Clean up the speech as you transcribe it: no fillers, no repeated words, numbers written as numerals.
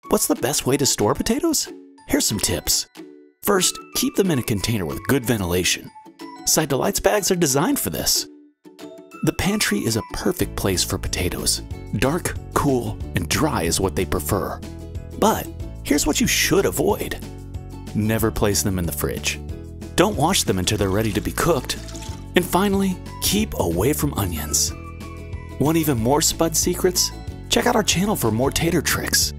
What's the best way to store potatoes? Here's some tips. First, keep them in a container with good ventilation. Side to Lights bags are designed for this. The pantry is a perfect place for potatoes. Dark, cool, and dry is what they prefer. But here's what you should avoid. Never place them in the fridge. Don't wash them until they're ready to be cooked. And finally, keep away from onions. Want even more spud secrets? Check out our channel for more tater tricks.